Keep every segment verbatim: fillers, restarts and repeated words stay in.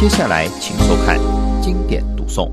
接下来请收看经典读诵。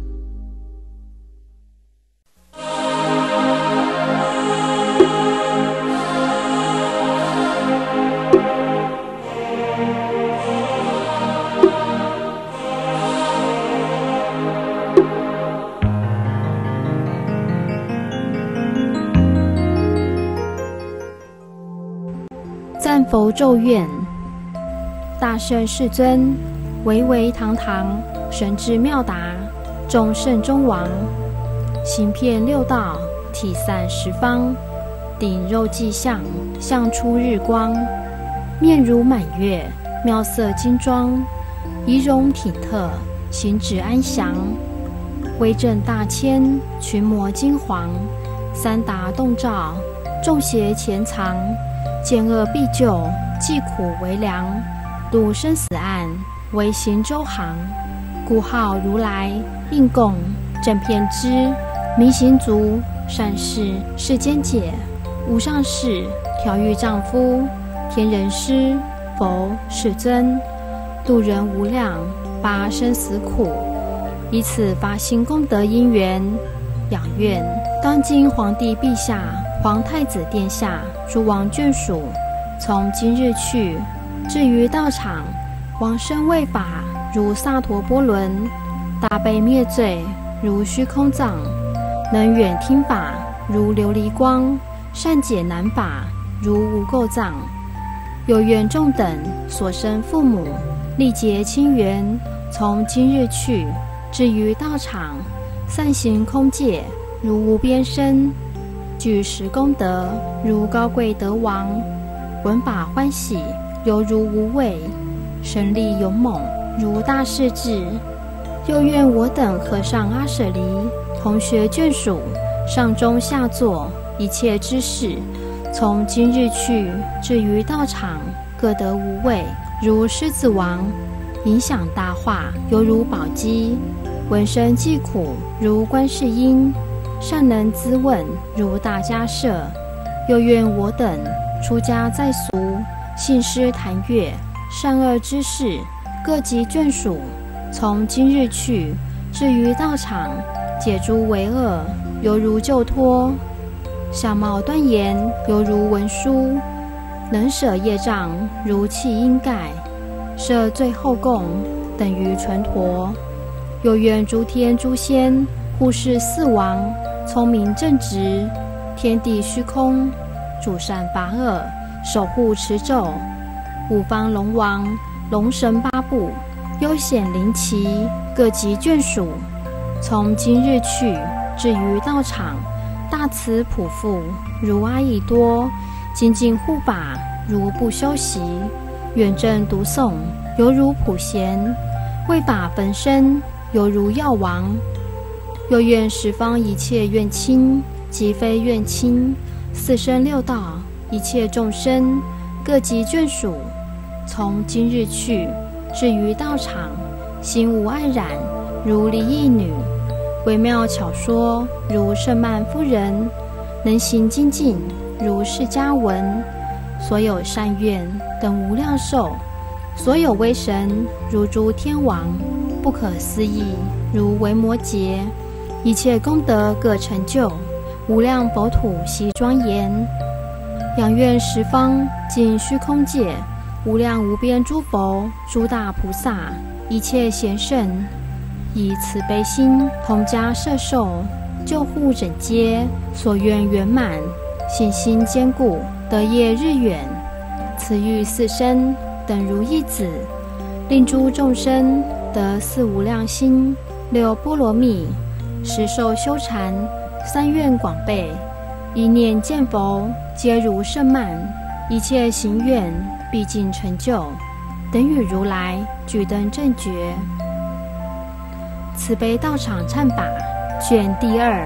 赞佛咒怨。大圣世尊，巍巍堂堂，神智妙达，众圣中王，行遍六道，体散十方，顶肉髻相，相出日光，面如满月，妙色金装，仪容挺特，行止安详，威震大千，群魔惊惶，三达洞照，众邪潜藏，见恶必救，济苦为良，度生死岸，为行周行，故号如来，应供正遍知，明行足，善事世间解，无上士，调御丈夫，天人师，佛世尊，度人无量，拔生死苦，以此发心功德因缘，仰愿当今皇帝陛下、皇太子殿下、诸王眷属，从今日去，至于道场，往生为法，如萨陀波伦；大悲灭罪，如虚空藏；能远听法，如琉璃光；善解难法，如无垢藏。有缘众等所生父母，历劫亲缘，从今日去，至于道场，散行空界，如无边身；具实功德，如高贵德王；闻法欢喜，犹如无畏；神力勇猛，如大势至。又愿我等和尚阿舍离、同学眷属、上中下座一切知识，从今日去，至于道场，各得无畏，如狮子王；影响大化，犹如宝鸡；闻声济苦，如观世音；善能滋问，如大迦舍。又愿我等出家在俗，信师谈阅，善恶之事，各级眷属，从今日去，至于道场，解诸为恶，犹如救脱；相貌端严，犹如文书；能舍业障，如弃阴盖；设最后供，等于纯陀。又愿诸天诸仙护世四王，聪明正直，天地虚空，主善罚恶，守护持咒；五方龙王、龙神八部，悠显灵奇，各级眷属，从今日去，至于道场，大慈普覆，如阿逸多；精进护法，如不修习；远正读诵，犹如普贤；为法焚身，犹如药王。又愿十方一切愿亲及非愿亲，四生六道一切众生，各级眷属，从今日去，至于道场，心无碍染，如离异女；微妙巧说，如圣曼夫人；能行精进，如释迦文；所有善愿，等无量寿；所有威神，如诸天王；不可思议，如维摩诘；一切功德各成就，无量佛土悉庄严。仰愿十方尽虚空界，无量无边诸佛、诸大菩萨、一切贤圣，以慈悲心同家摄受，救护整接，所愿圆满，信心坚固，得业日远。慈欲四生，等如一子，令诸众生得四无量心、六波罗蜜、十受修禅、三愿广备，一念见佛，皆如圣曼；一切行愿，毕竟成就，等与如来具登正觉。慈悲道场忏法卷第二。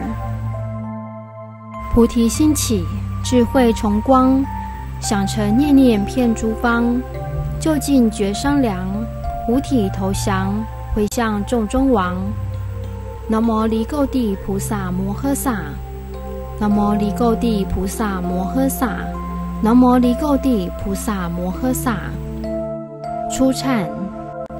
菩提心起，智慧重光，想成念念遍诸方，就近觉商量，五体投降，回向众中王。南无离垢地菩萨摩诃萨，南无离垢地菩萨摩诃萨，南无离垢地菩萨摩诃萨。初忏：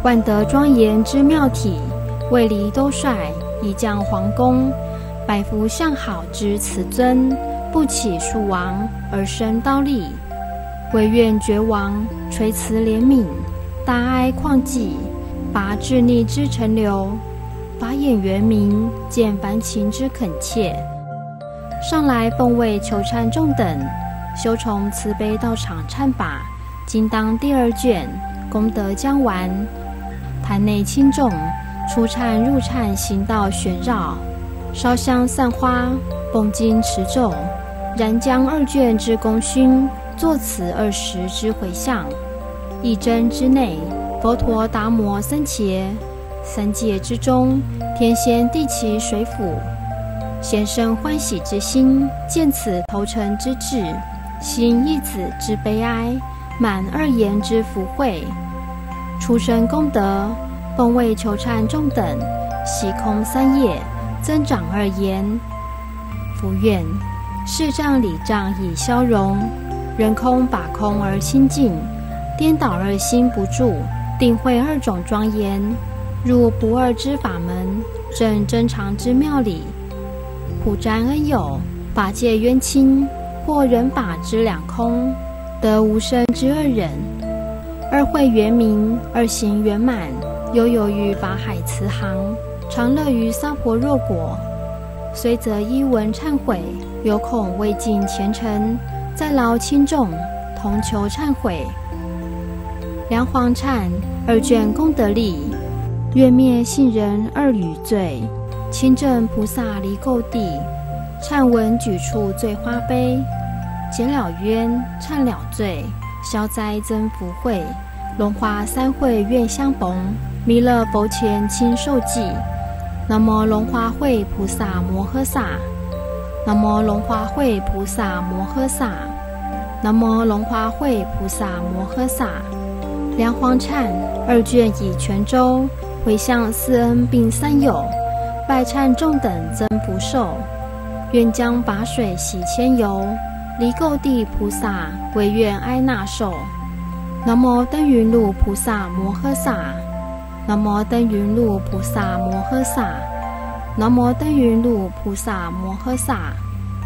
万德庄严之妙体，位离兜率，以降皇宫，百福相好之慈尊，不起庶王而生刀立，唯愿觉王垂慈怜悯，大哀旷济，拔智逆之陈流，法眼圆明，见凡情之恳切。上来奉为求忏众等，修从慈悲道场忏法，今当第二卷，功德将完。坛内轻重，出忏入忏行道旋绕，烧香散花，诵经持咒，然将二卷之功勋，作此二十之回向。一真之内，佛陀达摩僧伽，三界之中，天仙地祇水府，先生欢喜之心，见此投诚之志，心一子之悲哀，满二言之福慧。出生功德，奉为求忏众等，洗空三业，增长二言。福愿视障理障已消融，人空法空而清净，颠倒二心不住，定慧二种庄严，入不二之法门，证真常之妙理。普瞻恩友，法界冤亲，或人法之两空，得无生之二忍，二慧圆明，二行圆满，悠游于法海慈航，常乐于娑婆若果。虽则依文忏悔，有恐未尽前程，再劳轻重，同求忏悔。梁皇忏二卷功德力，愿灭信人二缕罪，清正菩萨离垢地，忏文举处罪花悲，解了冤，忏了罪，消灾增福慧，龙华三会愿相逢，弥勒佛前亲受记。南无龙华会菩萨摩诃萨，南无龙华会菩萨摩诃萨，南无龙华会菩萨摩诃萨。梁皇忏二卷已全周，回向四恩并三友，拜忏众等增福寿，愿将法水洗千由，离垢地菩萨唯愿哀纳受。南无灯云路菩萨摩诃萨，南无灯云路菩萨摩诃萨，南无灯云路菩萨摩诃萨。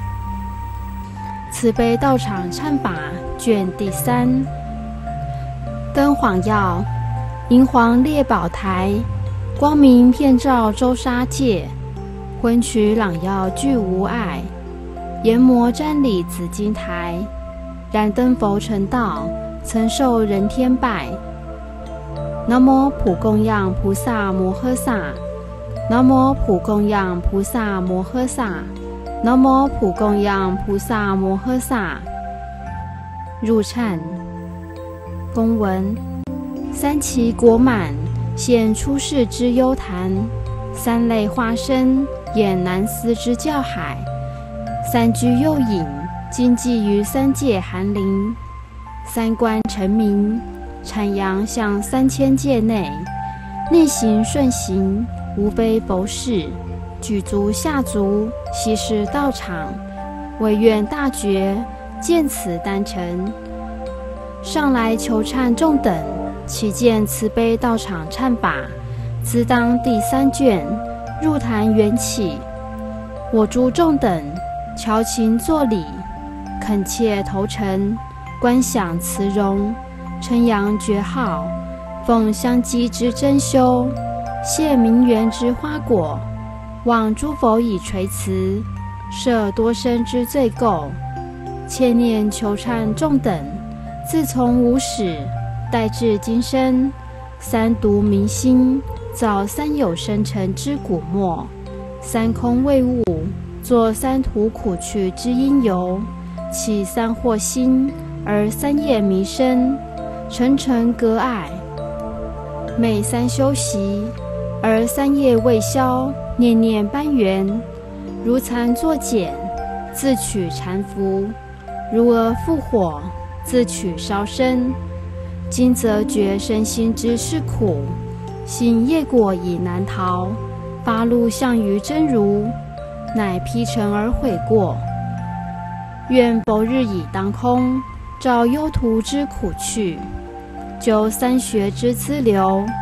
慈悲道场忏法卷第三。灯晃耀，银黄列宝台，光明遍照周沙界，昏曲朗耀俱无碍，研磨瞻礼紫金台，燃灯佛成道，曾受人天拜。南无普供养菩萨摩诃萨，南无普供养菩萨摩诃萨，南无普供养菩萨摩诃萨。入忏公文：三期果满，现出世之幽潭；三类化身，演难思之教海；三居右隐，今寄于三界寒林；三观成名，阐扬向三千界内；逆行顺行，无非佛事；举足下足，悉是道场。唯愿大觉，见此丹成。上来求忏众等，其见慈悲道场忏法，兹当第三卷，入坛缘起。我诸众等，乔琴作礼，恳切投诚，观想慈容，称扬觉号，奉香积之真修，谢明缘之花果，望诸佛以垂慈，赦多生之罪垢，切念求忏众等，自从无始，待至今生，三毒明心，造三有生成之古末，三空未悟，作三途苦趣之因由，起三惑心，而三业迷身，层层隔碍。每三修习，而三业未消，念念攀缘，如残作茧，自取缠缚；如蛾复火，自取烧身。今则觉身心之是苦，行业果已难逃，发露向于真如，乃披尘而悔过。愿佛日以当空，照幽途之苦趣，究三学之资流，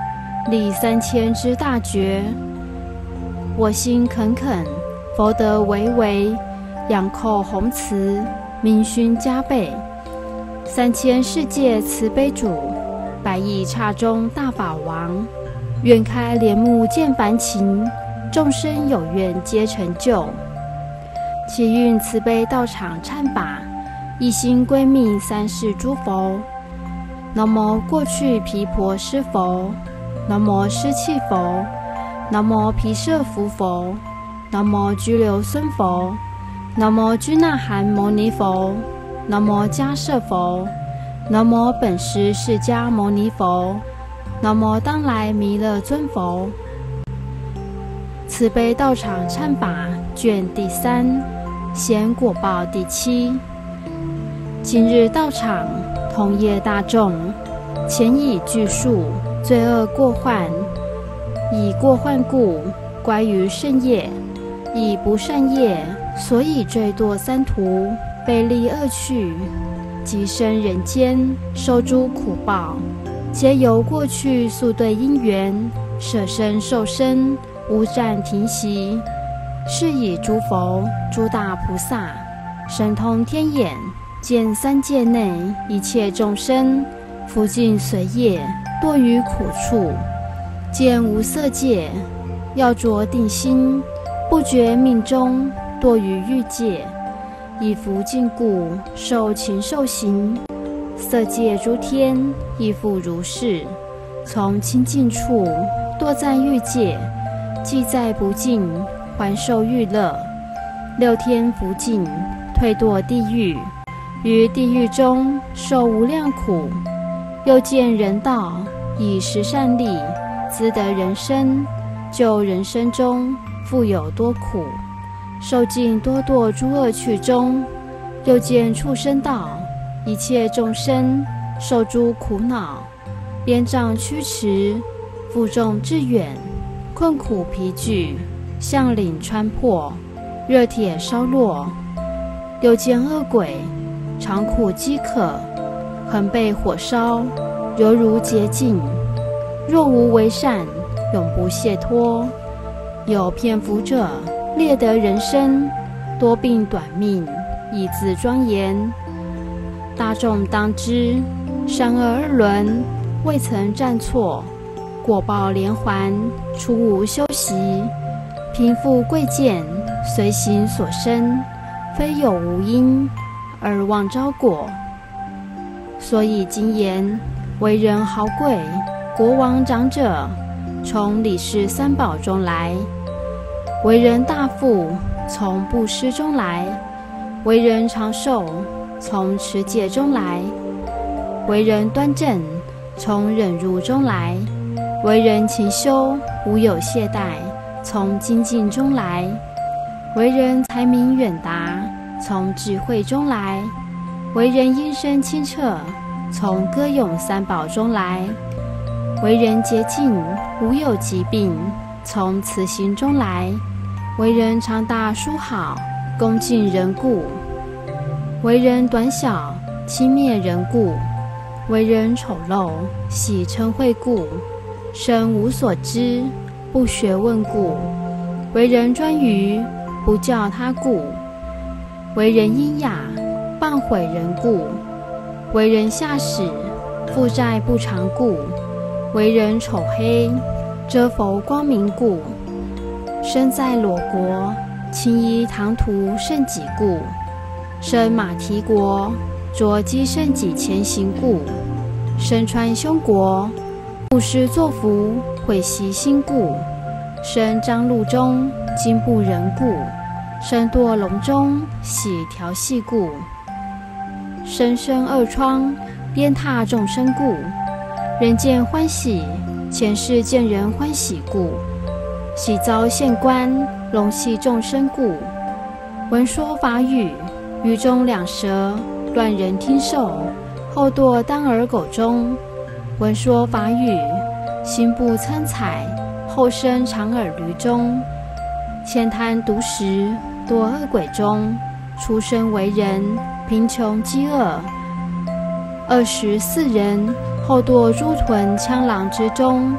立三千之大觉。我心恳恳，佛德巍巍，仰叩弘慈，明勋加倍。三千世界慈悲主，百亿刹中大法王，愿开莲目见凡情，众生有愿皆成就。启运慈悲道场忏法，一心归命三世诸佛。南无过去毗婆尸佛，南无湿气佛，南无毗舍浮佛，南无居留孙佛，南无居那含牟尼佛，南无迦摄佛，南无本师释迦牟尼佛，南无当来弥勒尊佛。慈悲道场忏法卷第三，显果报第七。今日道场同业大众，前已具述罪恶过患，以过患故乖于圣业，以不善业，所以坠堕三途，被离恶趣，即生人间，受诸苦报，皆由过去宿对因缘，舍身受身，无暂停息。是以诸佛、诸大菩萨，神通天眼，见三界内一切众生，复尽随业，堕于苦处；见无色界，要着定心，不觉命中，堕于欲界。以福禁故，受禽兽刑；色界诸天亦复如是。从清净处，堕在欲界；既在不净，还受欲乐。六天福尽，退堕地狱，于地狱中受无量苦。又见人道，以十善力资得人身，就人身中复有多苦，受尽多堕诸恶趣中。又见畜生道，一切众生受诸苦恼，鞭杖驱驰，负重致远，困苦疲具，项领穿破，热铁烧落。又见恶鬼，常苦饥渴，恒被火烧，犹如洁净。若无为善，永不解脱。有骗福者，猎得人身，多病短命，以自庄严。大众当知，善恶二轮，未曾占错，果报连环，出无休息。贫富贵贱，随行所生，非有无因，而妄招果。所以今言，为人豪贵，国王长者，从礼事三宝中来；为人大富，从布施中来；为人长寿，从持戒中来；为人端正，从忍辱中来；为人勤修，无有懈怠，从精进中来；为人才明远达，从智慧中来；为人音声清澈，从歌咏三宝中来；为人洁净，无有疾病，从慈行中来；为人常大殊好，恭敬人故；为人短小，轻蔑人故；为人丑陋，喜称讳故；生无所知，不学问故；为人专于，不教他故；为人阴雅，谤毁人故；为人下使，负债不偿故；为人丑黑，遮佛光明故；生在裸国，青衣唐突甚己故；生马蹄国，着机甚己前行故；身穿胸国，布施作福，毁习心故；生张路中，惊怖人故；生堕笼中，喜调戏故；生生恶疮，鞭挞众生故；人见欢喜，前世见人欢喜故；喜遭县官，笼系众生故；闻说法语，语中两舌，乱人听受，后堕当耳狗中；闻说法语，心不参采，后生长耳驴中；浅贪独食，堕恶鬼中；出生为人，贫穷饥饿；二十四人，后堕猪豚羌狼之中；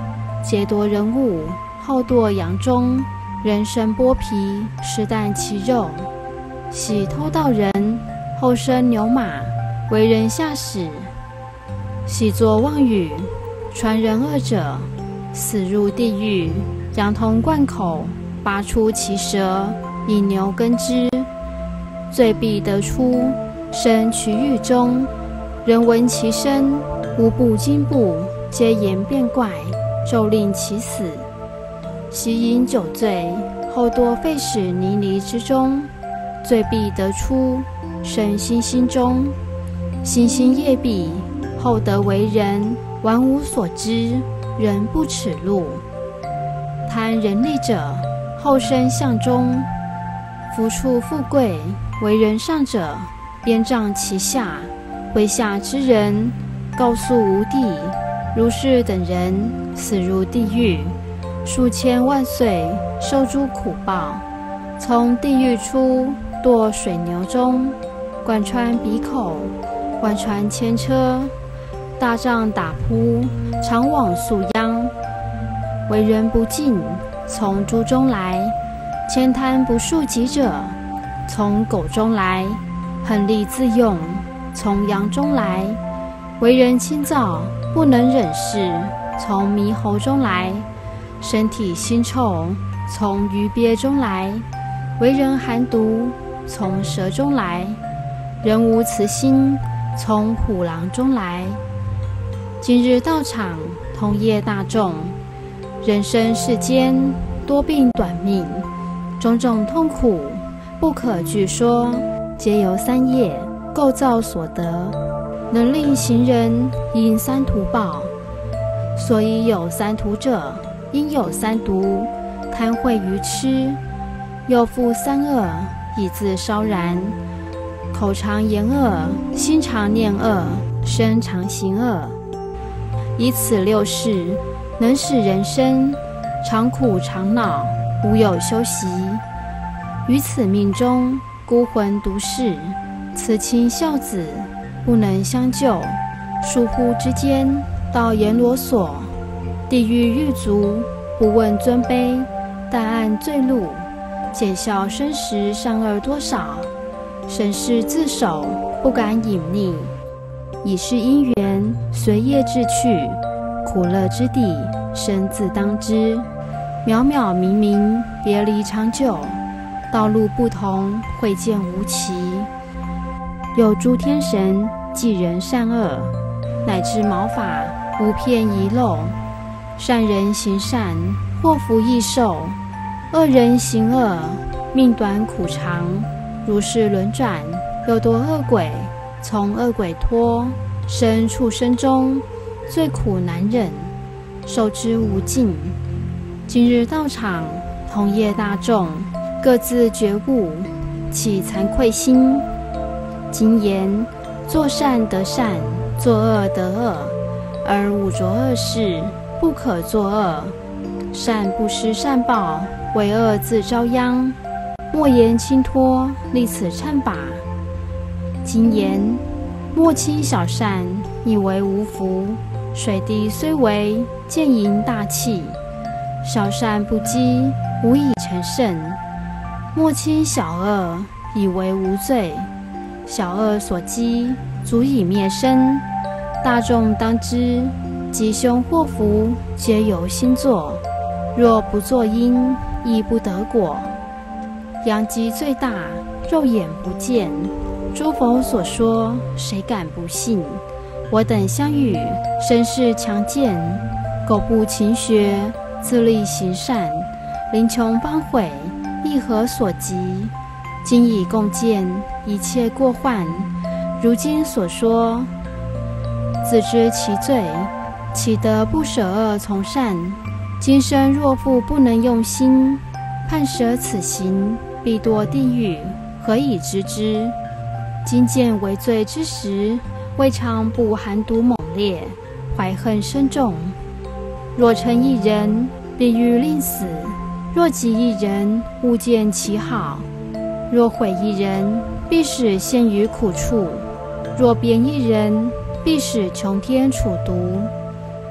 劫夺人物，好堕羊中，人身剥皮，食啖其肉，喜偷盗人，后生牛马，为人下使，喜作妄语，传人恶者，死入地狱。羊童贯口，拔出其舌，以牛耕之，罪必得出，身取狱中。人闻其声，无不惊怖，皆言变怪，咒令其死。习饮酒醉，后堕废屎泥犁之中，罪必得出，生心心中。心心业毕，后得为人，玩无所知，人不耻辱。贪人利者，后生相中。夫处富贵，为人上者，鞭杖其下，麾下之人，告诉无地。如是等人，死入地狱，数千万岁，受诸苦报。从地狱出，堕水牛中，贯穿鼻口，贯穿牵车，大杖打扑，长网束殃。为人不敬，从猪中来；悭贪不恕己者，从狗中来；横利自用，从羊中来；为人轻躁，不能忍事，从猕猴中来；身体腥臭，从鱼鳖中来；为人寒毒，从蛇中来；人无慈心，从虎狼中来。今日道场，同业大众，人生世间，多病短命，种种痛苦，不可具说，皆由三业构造所得，能令行人因三途报。所以有三途者，应有三毒：贪恚愚痴，又复三恶，以自烧然。口常言恶，心常念恶，身常行恶。以此六事，能使人生常苦常恼，无有休息。于此命中，孤魂独逝，慈亲孝子不能相救。疏忽之间，到阎罗所，地狱狱卒不问尊卑，但按罪禄，检校生时善恶多少。审视自守，不敢隐匿，已是因缘，随业至去，苦乐之地，生自当知。渺渺冥冥，别离长久，道路不同，会见无期。有诸天神记人善恶，乃至毛发无片遗漏。善人行善，祸福益寿；恶人行恶，命短苦长。如是轮转，又多恶鬼，从恶鬼脱，生畜生中，最苦难忍，受之无尽。今日道场，同业大众，各自觉悟，起惭愧心。今言做善得善，作恶得恶，而五浊恶事，不可作恶。善不施善报，为恶自遭殃。莫言轻托，立此忏法。今言莫轻小善，以为无福。水滴虽微，见盈大器。小善不积，无以成圣。莫轻小恶，以为无罪。小恶所积，足以灭身。大众当知，吉凶祸福，皆由心作。若不作因，亦不得果。阳极最大，肉眼不见。诸佛所说，谁敢不信？我等相与，身势强健，苟不勤学，自力行善，临穷方悔，亦何所及？今已共见一切过患。如今所说，自知其罪，岂得不舍恶从善？今生若复不能用心，判舍此行，必堕地狱，何以知之？今见为罪之时，未尝不寒毒猛烈，怀恨深重。若成一人，必欲令死；若及一人，勿见其好；若毁一人，必使陷于苦处；若贬一人，必使穷天处毒。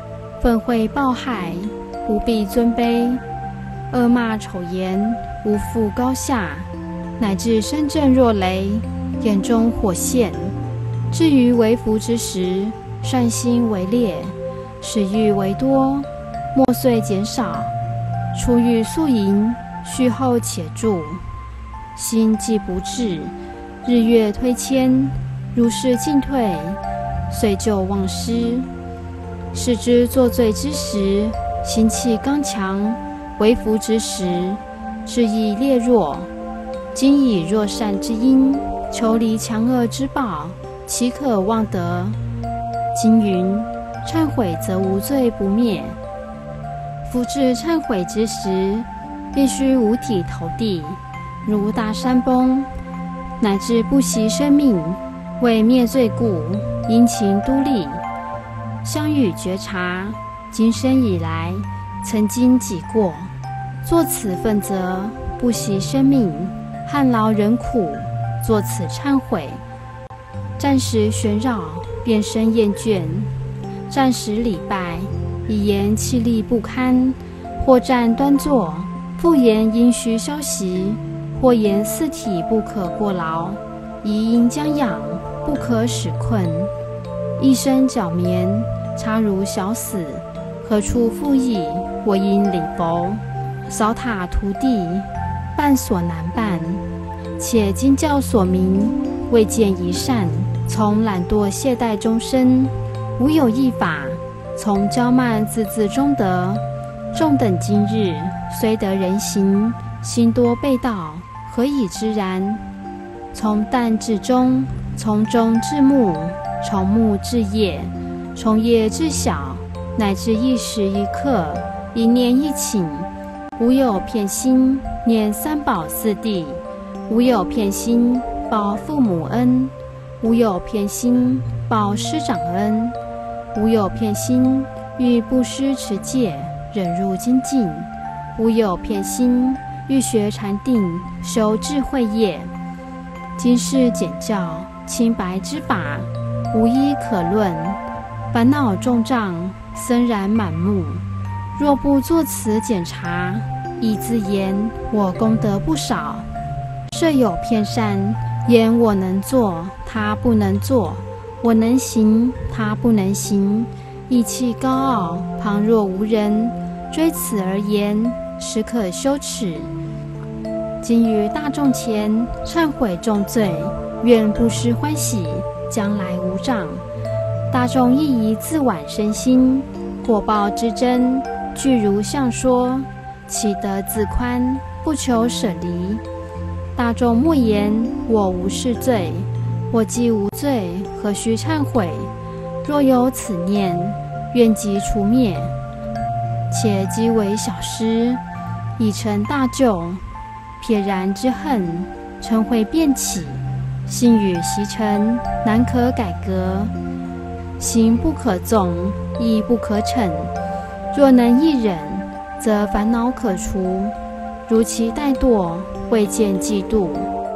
愤恚暴害，不必尊卑；恶骂丑言，无负高下，乃至身震若雷，眼中火现。至于为福之时，善心为烈，使欲为多，莫遂减少。出欲速盈，续后且住。心既不至，日月推迁，如是进退，遂就忘失。是之作罪之时，心气刚强；为福之时，志意烈弱。今以若善之因，求离强恶之报，岂可妄得？经云：忏悔则无罪不灭。夫至忏悔之时，必须五体投地，如大山崩，乃至不惜生命，为灭罪故，殷勤督力，相与觉察，今生以来曾经己过，作此分责，不惜生命，汗劳人苦，作此忏悔。暂时旋扰，便生厌倦；暂时礼拜，以言气力不堪；或站端坐，复言阴虚消息；或言四体不可过劳，遗阴将养，不可使困。一生绞眠，差如小死，何处复议？我因礼佛，扫塔涂地，办所难办。且经教所明，未见一善，从懒惰懈怠中生，无有一法，从骄慢自恣中得。众等今日虽得人行，心多背道，何以知然？从旦至中，从中至暮，从暮至夜，从夜至晓，乃至一时一刻，一念一顷，无有片心念三宝四谛，无有片心报父母恩，无有片心报师长恩，无有片心欲布施持戒，忍辱精进，无有片心欲学禅定，修智慧业。今世简教清白之法，无一可论。烦恼重障，森然满目。若不作此检查，亦自言我功德不少。设有片善，言我能做，他不能做；我能行，他不能行。意气高傲，旁若无人，追此而言，实可羞耻。今于大众前忏悔重罪，愿不失欢喜，将来无障。大众亦宜自挽身心，果报之真，具如相说，岂得自宽，不求舍离。大众莫言我无是罪，我既无罪，何须忏悔？若有此念，愿即除灭。且积为小失，已成大救。撇然之恨，嗔恚便起，心语习成，难可改革。行不可纵，义不可逞。若能一忍，则烦恼可除；如其怠惰，未见嫉妒。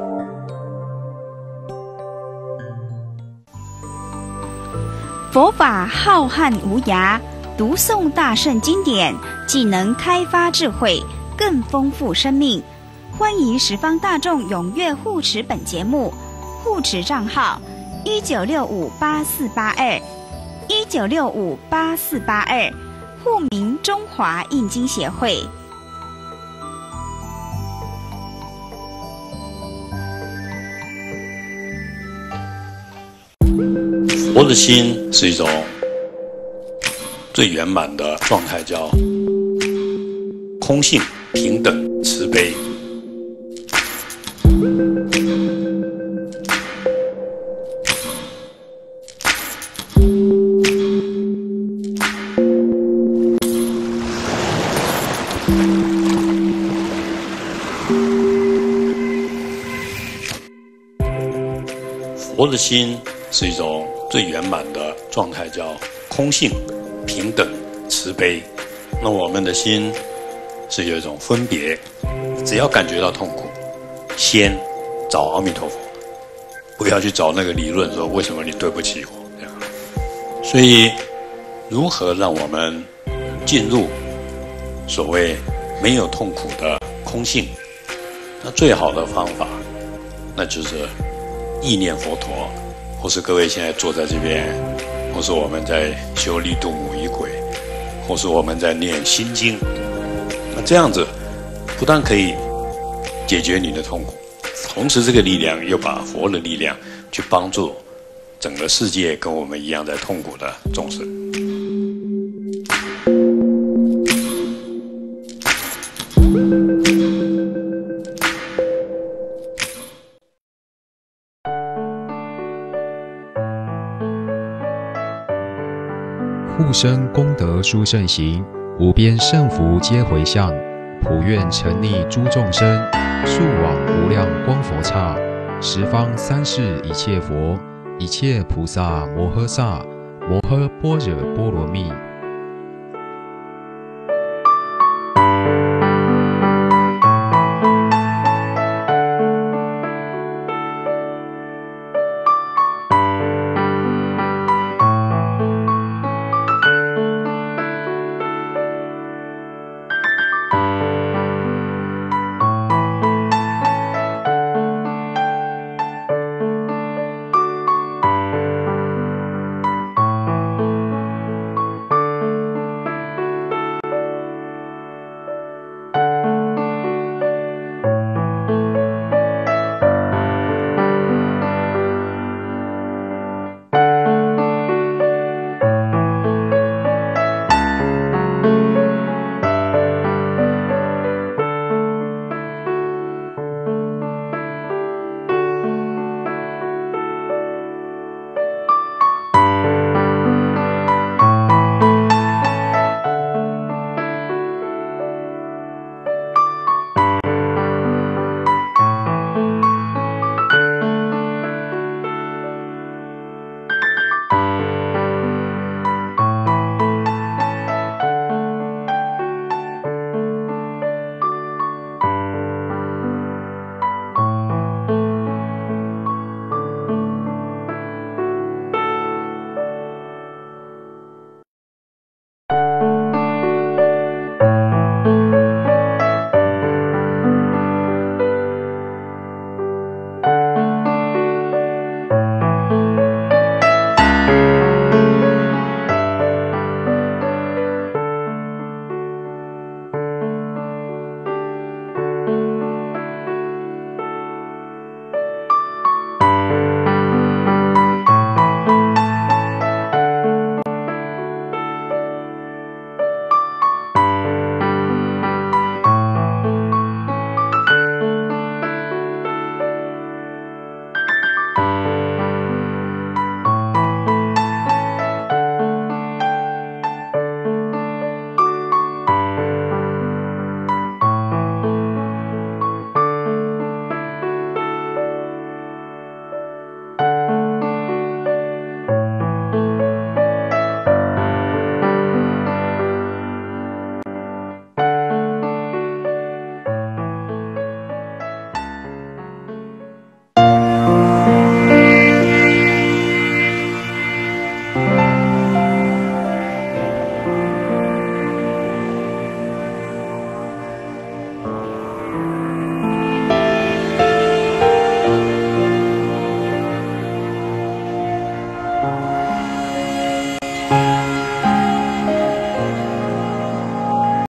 佛法浩瀚无涯，读诵大圣经典，既能开发智慧，更丰富生命。欢迎十方大众踊跃护持本节目，护持账号一九六五八四八二，一九六五八四八二，户名中华印经协会。 佛的心是一种最圆满的状态，叫空性、平等、慈悲。佛的心是一种最圆满的状态，叫空性、平等、慈悲。那我们的心是有一种分别，只要感觉到痛苦，先找阿弥陀佛，不要去找那个理论说为什么你对不起我这样。所以，如何让我们进入所谓没有痛苦的空性。那最好的方法，那就是意念佛陀，或是各位现在坐在这边，或是我们在修力度母仪轨，或是我们在念心经。那这样子不但可以解决你的痛苦，同时这个力量又把佛的力量去帮助整个世界跟我们一样在痛苦的众生。 护生功德殊胜行，无边胜福皆回向，普愿沉溺诸众生，速往无量光佛刹，十方三世一切佛，一切菩萨摩诃萨，摩诃般若波罗蜜。